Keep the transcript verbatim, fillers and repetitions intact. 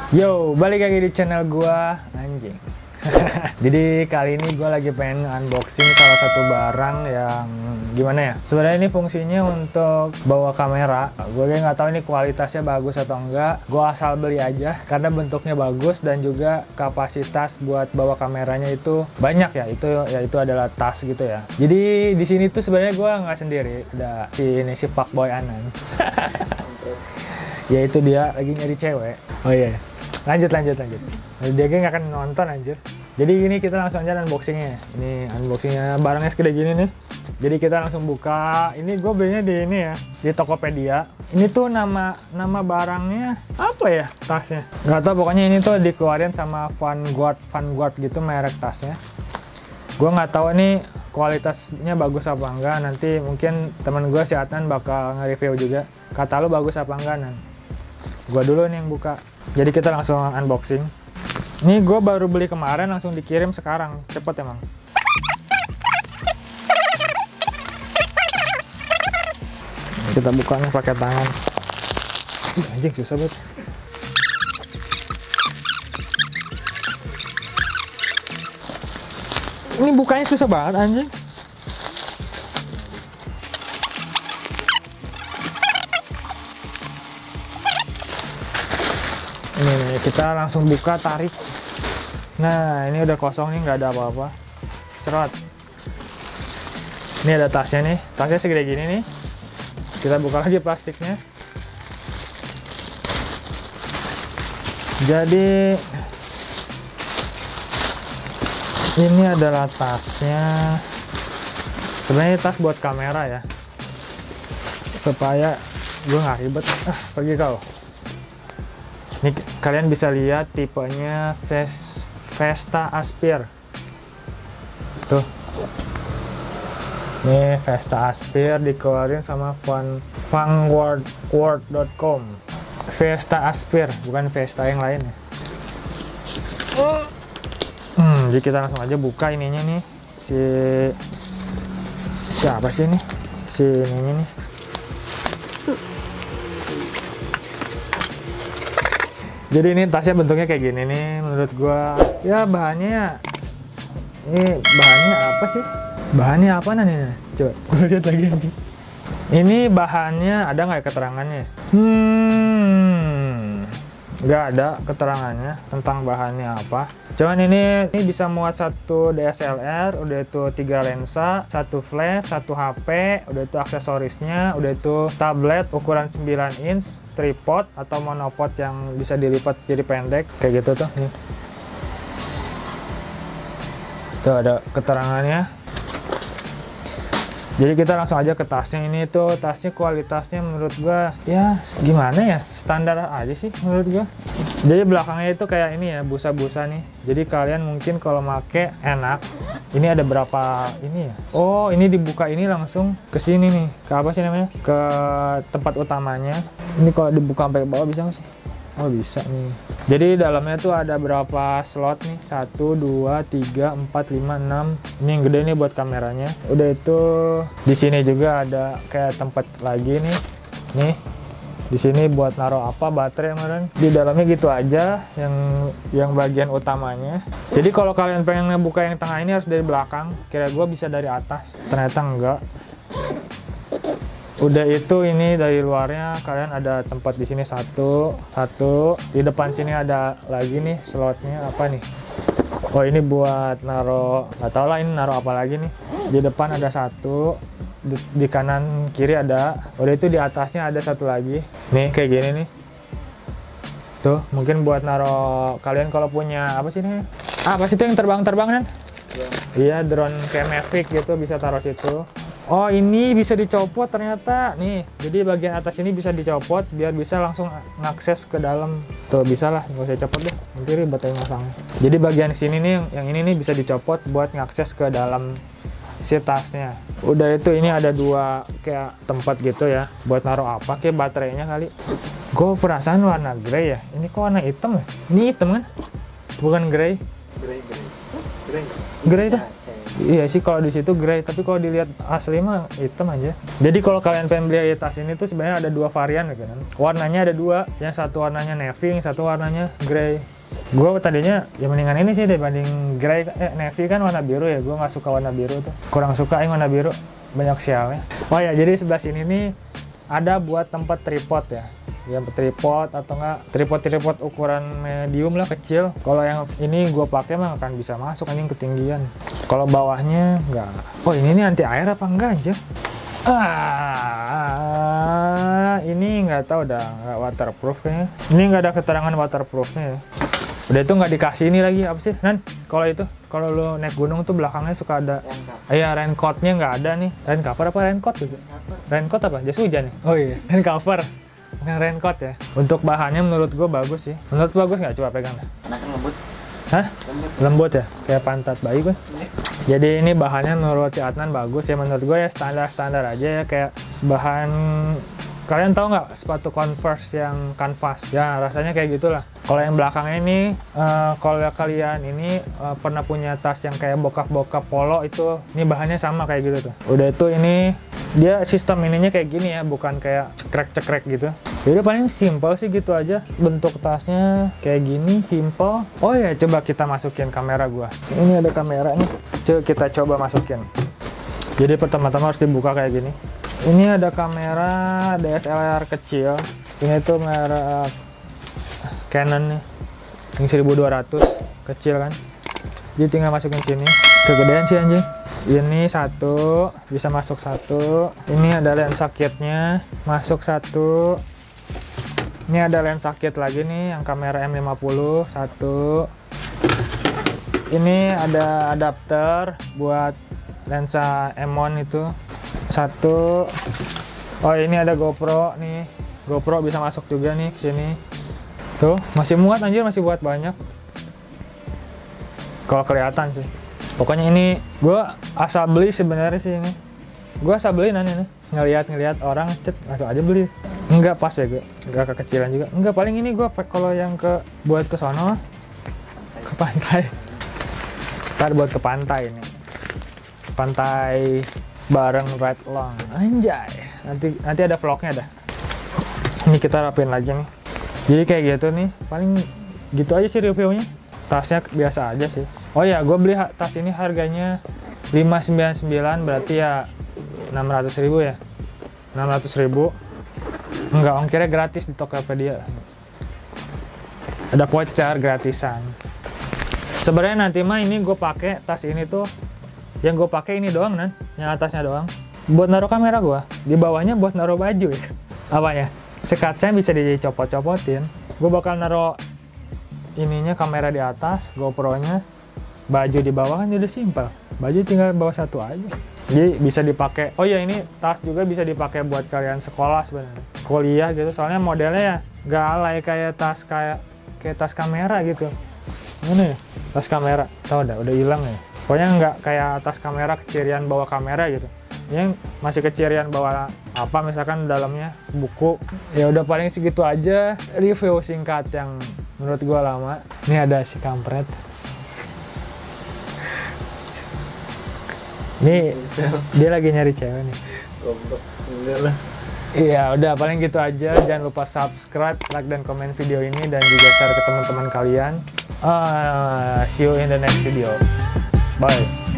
Yo, balik lagi di channel gua, anjing. Jadi kali ini gua lagi pengen unboxing salah satu barang yang gimana ya? Sebenarnya ini fungsinya untuk bawa kamera. Gue nggak tahu ini kualitasnya bagus atau enggak. Gua asal beli aja karena bentuknya bagus dan juga kapasitas buat bawa kameranya itu banyak ya. Itu ya itu adalah tas gitu ya. Jadi di sini tuh sebenarnya gua nggak sendiri. Ada si ini si fuckboy Anan. Ya itu dia lagi nyari cewek. Oh iya. Lanjut lanjut lanjut. Dia nggak akan nonton anjir. Jadi ini kita langsung aja unboxingnya. Ini unboxingnya barangnya segede gini nih. Jadi kita langsung buka. Ini gue belinya di ini ya, di Tokopedia. Ini tuh nama nama barangnya apa ya tasnya? Gak tau, pokoknya ini tuh dikeluarin sama Vanguard Vanguard gitu merek tasnya. Gue nggak tahu ini kualitasnya bagus apa enggak. Nanti mungkin temen gue si Adnan bakal nge-review juga. Kata lu bagus apa enggak, Nan? Gue dulu nih yang buka. Jadi kita langsung unboxing. Ini gue baru beli kemarin, langsung dikirim sekarang. Cepet emang. Kita bukanya pakai tangan. Ih, anjing susah banget. Ini bukanya susah banget anjing. Ini nih, kita langsung buka, tarik. Nah, ini udah kosong nih, nggak ada apa-apa. Cerot. Ini ada tasnya nih, tasnya segede gini nih. Kita buka lagi plastiknya. Jadi ini adalah tasnya. Sebenarnya tas buat kamera ya, supaya gue nggak ribet. Ah, pergi kau. Ini kalian bisa lihat tipenya Vesta Aspire. Tuh. Ini Vesta Aspire dikeluarin sama Vanguard dot com. Vesta Aspire, bukan Vesta yang lain ya. Hmm, jadi kita langsung aja buka ininya nih. Si siapa sih ini? Si ininya nih. Jadi ini tasnya bentuknya kayak gini nih, menurut gua ya bahannya, ini bahannya apa sih? Bahannya apa nih? Coba gua lihat lagi aja. Ini bahannya ada nggak keterangannya? Hmm, nggak ada keterangannya tentang bahannya apa. Cuman ini, ini bisa muat satu D S L R, udah itu tiga lensa, satu flash, satu H P, udah itu aksesorisnya, udah itu tablet ukuran sembilan inch, tripod atau monopod yang bisa dilipat jadi pendek kayak gitu tuh. Nih. Tuh ada keterangannya. Jadi kita langsung aja ke tasnya. Ini tuh tasnya kualitasnya menurut gua ya gimana ya, standar aja sih menurut gua. Jadi belakangnya itu kayak ini ya, busa-busa nih. Jadi kalian mungkin kalau make enak. Ini ada berapa ini ya? Oh, ini dibuka ini langsung ke sini nih. Ke apa sih namanya? Ke tempat utamanya. Ini kalau dibuka sampai ke bawah bisa nggak sih? Oh bisa nih. Jadi dalamnya tuh ada berapa slot nih? satu, dua, tiga, empat, lima, enam. Ini yang gede nih buat kameranya. Udah itu di sini juga ada kayak tempat lagi nih. Nih. Di sini buat naruh apa, baterai kemarin. Di dalamnya gitu aja yang yang bagian utamanya. Jadi kalau kalian pengen ngebuka yang tengah ini harus dari belakang. Kira gua bisa dari atas. Ternyata enggak. Udah itu ini dari luarnya kalian ada tempat di sini satu, satu. Di depan sini ada lagi nih slotnya apa nih? Oh ini buat naro, nggak tahu lah ini naro apa lagi nih. Di depan ada satu, di, di kanan kiri ada. Udah itu di atasnya ada satu lagi. Nih kayak gini nih. Tuh mungkin buat naro kalian kalau punya apa sih nih? Ah, apa sih itu yang terbang-terbang kan? Iya drone kayak Mavic gitu bisa taruh situ. Oh ini bisa dicopot ternyata nih, jadi bagian atas ini bisa dicopot biar bisa langsung ngakses ke dalam. Tuh bisa lah, nggak usah copot deh, nanti ribet aja masang. Jadi bagian sini nih, yang ini nih bisa dicopot buat ngakses ke dalam si tasnya. Udah itu ini ada dua kayak tempat gitu ya, buat naruh apa kayak baterainya kali. Gue perasaan warna grey ya, ini kok warna hitam ya? Ini hitam kan? Bukan grey? Grey, grey. Grey tuh. Iya sih kalau di situ grey, tapi kalau dilihat asli mah hitam aja. Jadi kalau kalian pengen beli tas ini tuh sebenarnya ada dua varian gitu kan. Warnanya ada dua, yang satu warnanya navy, yang satu warnanya grey. Gue tadinya ya mendingan ini sih dibanding grey, eh navy kan warna biru ya. Gue nggak suka warna biru tuh, kurang suka yang warna biru, banyak sialnya. Oh ya, jadi sebelah sini nih ada buat tempat tripod ya. Yang tripod atau enggak tripod-tripod ukuran medium lah, kecil. Kalau yang ini gue pakai mah akan bisa masuk anjing ketinggian. Kalau bawahnya enggak. Oh ini nih anti air apa enggak anjir? Ah, ini nggak tahu dah, nggak waterproof kayaknya. Ini nggak ada keterangan waterproofnya ya. Udah itu nggak dikasih ini lagi apa sih? Nan, kalau itu kalau lo naik gunung tuh belakangnya suka ada. Iya, raincoatnya nggak ada nih. Rain cover apa raincoat gitu? Raincoat apa? Jas hujan nih. Oh iya, rain cover. Bukan raincoat ya. Untuk bahannya menurut gue bagus sih. Menurut bagus nggak? Coba pegang dah. Karena kan lembut. Hah? Lembut. Lembut ya? Kayak pantat bayi gue. Jadi ini bahannya menurut si Adnan bagus ya. Menurut gue ya standar-standar aja ya. Kayak bahan, kalian tahu nggak sepatu Converse yang kanvas? Ya rasanya kayak gitulah. Kalau yang belakangnya ini, uh, kalau kalian ini uh, pernah punya tas yang kayak bokap-bokap polo itu, ini bahannya sama kayak gitu tuh. Udah itu ini dia sistem ininya kayak gini ya, bukan kayak cekrek-cekrek gitu. Jadi paling simple sih gitu aja. Bentuk tasnya kayak gini, simple. Oh ya, coba kita masukin kamera gua. Ini ada kamera nih. Coba kita coba masukin. Jadi pertama-tama harus dibuka kayak gini. Ini ada kamera D S L R kecil. Ini tuh merek Canon nih. Yang seribu dua ratus, kecil kan. Jadi tinggal masukin sini. Kegedean sih anjing. Ini satu, bisa masuk satu. Ini ada lensa kitnya, masuk satu. Ini ada lensa kit lagi nih, yang kamera M lima puluh, satu. Ini ada adapter buat lensa M one itu, satu. Oh ini ada GoPro nih, GoPro bisa masuk juga nih ke sini. Tuh, masih muat anjir, masih buat banyak. Kalau kelihatan sih. Pokoknya ini gue asal beli sebenarnya sih ini. Gue asal beli nanti nih. Ngeliat-ngeliat orang cet langsung aja beli. Enggak pas ya gue. Enggak kekecilan juga. Enggak, paling ini gue kalau yang ke buat ke sono ke pantai. Ntar buat ke pantai ini. Pantai bareng Red Long. Anjay. Nanti nanti ada vlognya dah. Ini kita rapin lagi nih. Jadi kayak gitu nih. Paling gitu aja sih reviewnya. Tasnya biasa aja sih. Oh ya, gue beli tas ini harganya lima ratus sembilan puluh sembilan, berarti ya enam ratus ribu ya. enam ratus ribu. Enggak, ongkirnya gratis di Tokopedia. Ada voucher gratisan. Sebenarnya nanti mah ini gue pakai tas ini tuh, yang gue pakai ini doang nan, yang atasnya doang. Buat naruh kamera gue, di bawahnya buat naruh baju ya. Apanya? Sekatnya bisa dicopot-copotin. Gue bakal naruh ininya kamera di atas, GoPro-nya, baju di bawah kan udah simpel. Baju tinggal bawa satu aja. Jadi bisa dipakai. Oh ya, ini tas juga bisa dipakai buat kalian sekolah sebenarnya. Kuliah gitu, soalnya modelnya ya nggak alay kayak tas kayak kayak tas kamera gitu. Ini ya, tas kamera. Tahu dah, udah hilang ya. Pokoknya nggak kayak tas kamera kecirian bawa kamera gitu. Yang masih kecirian bawa apa, misalkan dalamnya buku. Ya udah paling segitu aja review singkat yang menurut gua lama. Ini ada si kampret. Nih dia lagi nyari cewek nih. Goblok. Enggak lah. Iya udah paling gitu aja. Jangan lupa subscribe, like dan komen video ini, dan juga share ke teman-teman kalian. Uh, see you in the next video. Bye.